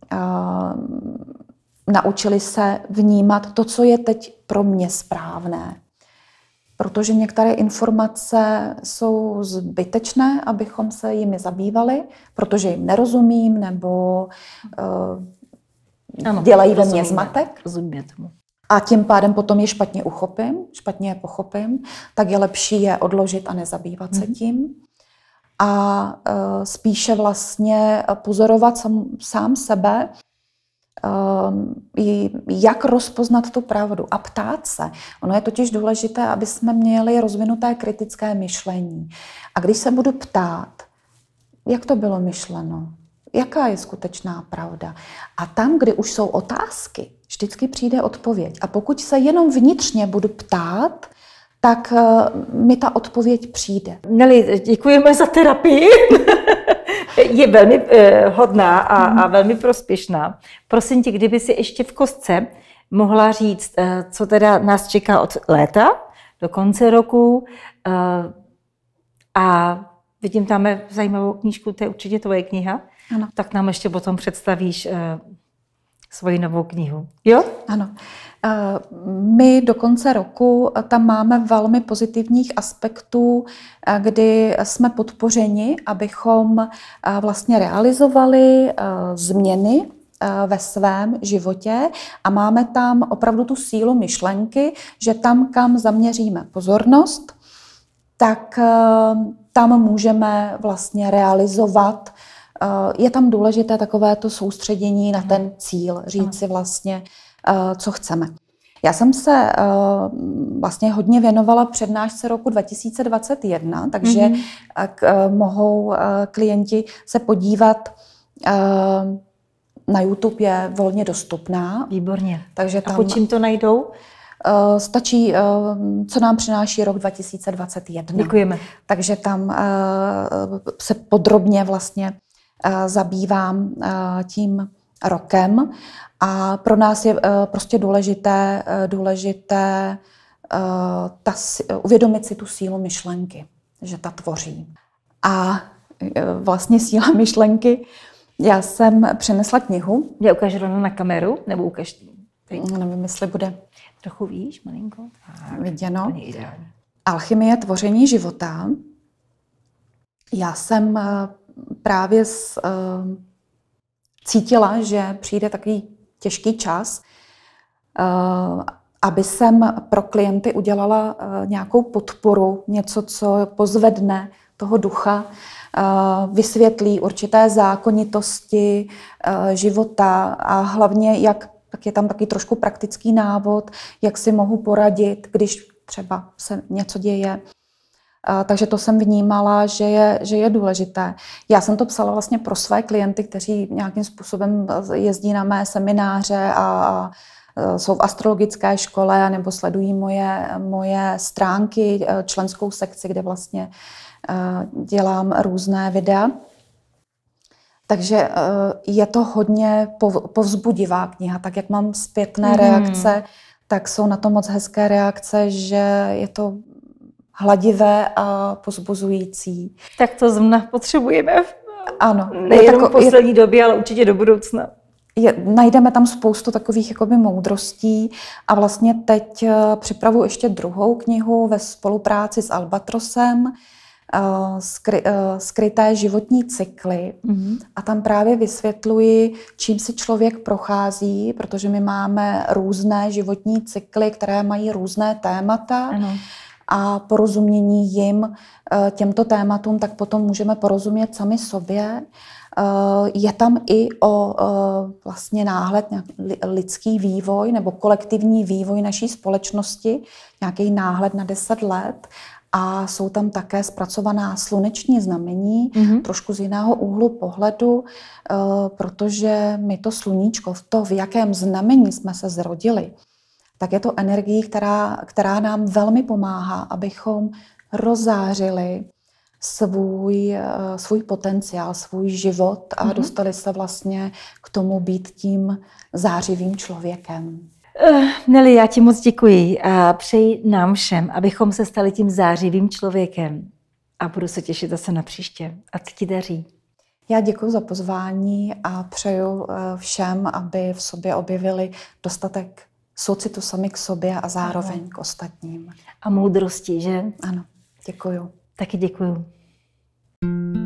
[SPEAKER 2] naučili se vnímat to, co je teď pro mě správné. Protože některé informace jsou zbytečné, abychom se jimi zabývali, protože jim nerozumím nebo dělají ve mně zmatek.
[SPEAKER 1] Rozumím tomu.
[SPEAKER 2] A tím pádem potom je špatně pochopím, tak je lepší je odložit a nezabývat se tím. A spíše vlastně pozorovat sám sebe, jak rozpoznat tu pravdu a ptát se. Ono je totiž důležité, aby jsme měli rozvinuté kritické myšlení. A když se budu ptát, jak to bylo myšleno, jaká je skutečná pravda. A tam, kde už jsou otázky, vždycky přijde odpověď. A pokud se jenom vnitřně budu ptát, tak mi ta odpověď přijde.
[SPEAKER 1] Neli, děkujeme za terapii. Je velmi hodná a velmi prospěšná. Prosím tě, kdyby si ještě v kostce mohla říct, co teda nás čeká od léta do konce roku. A vidím tam zajímavou knížku, to je určitě tvoje kniha.
[SPEAKER 2] Ano.
[SPEAKER 1] Tak nám ještě potom představíš svoji novou knihu. Jo?
[SPEAKER 2] Ano. My do konce roku tam máme velmi pozitivních aspektů, kdy jsme podpořeni, abychom vlastně realizovali změny ve svém životě a máme tam opravdu tu sílu myšlenky, že tam, kam zaměříme pozornost, tak tam můžeme vlastně realizovat. Je tam důležité takové to soustředění na ten cíl, říct si vlastně, co chceme. Já jsem se vlastně hodně věnovala přednášce roku 2021, takže mohou klienti se podívat. Na YouTube je volně dostupná.
[SPEAKER 1] Výborně.
[SPEAKER 2] Takže tam,
[SPEAKER 1] a pod čím to najdou?
[SPEAKER 2] Stačí, co nám přináší rok 2021.
[SPEAKER 1] Děkujeme.
[SPEAKER 2] Takže tam se podrobně vlastně zabývám tím rokem a pro nás je prostě důležité uvědomit si tu sílu myšlenky, že ta tvoří. A vlastně síla myšlenky, já jsem přinesla knihu.
[SPEAKER 1] Já ukážu rovnou na kameru, nebo ukáž
[SPEAKER 2] nevím, jestli bude
[SPEAKER 1] trochu víš, malinko. Tak,
[SPEAKER 2] viděno.
[SPEAKER 1] to je ideální.
[SPEAKER 2] Alchymie tvoření života. Já jsem právě cítila, že přijde takový těžký čas, aby jsem pro klienty udělala nějakou podporu, něco, co pozvedne toho ducha, vysvětlí určité zákonitosti života a hlavně, tak je tam taky trošku praktický návod, jak si mohu poradit, když třeba se něco děje. Takže to jsem vnímala, že je důležité. Já jsem to psala vlastně pro své klienty, kteří nějakým způsobem jezdí na mé semináře a jsou v astrologické škole nebo sledují moje stránky, členskou sekci, kde vlastně dělám různé videa. Takže je to hodně povzbudivá kniha. Tak jak mám zpětné reakce, tak jsou na to moc hezké reakce, že je to hladivé a povzbuzující.
[SPEAKER 1] Tak to zrovna potřebujeme.
[SPEAKER 2] Ano.
[SPEAKER 1] Nejenom v poslední době, ale určitě do budoucna.
[SPEAKER 2] Najdeme tam spoustu takových jakoby moudrostí a vlastně teď připravuji ještě druhou knihu ve spolupráci s Albatrosem, skryté životní cykly. A tam právě vysvětluji, čím si člověk prochází, protože my máme různé životní cykly, které mají různé témata.
[SPEAKER 1] Ano.
[SPEAKER 2] A porozumění těmto tématům, tak potom můžeme porozumět sami sobě Je tam i o vlastně náhled, lidský vývoj nebo kolektivní vývoj naší společnosti, nějaký náhled na 10 let. A jsou tam také zpracovaná sluneční znamení, trošku z jiného úhlu pohledu, protože my to sluníčko, v jakém znamení jsme se zrodili, tak je to energie, která nám velmi pomáhá, abychom rozzářili svůj potenciál, svůj život a dostali se vlastně k tomu být tím zářivým člověkem.
[SPEAKER 1] Neli, já ti moc děkuji a přeji nám všem, abychom se stali tím zářivým člověkem. A budu se těšit zase na příště. A ti daří.
[SPEAKER 2] Já děkuji za pozvání a přeju všem, aby v sobě objevili dostatek soucitu sami k sobě a zároveň k ostatním.
[SPEAKER 1] A moudrosti, že?
[SPEAKER 2] Ano, děkuju.
[SPEAKER 1] Taky děkuju.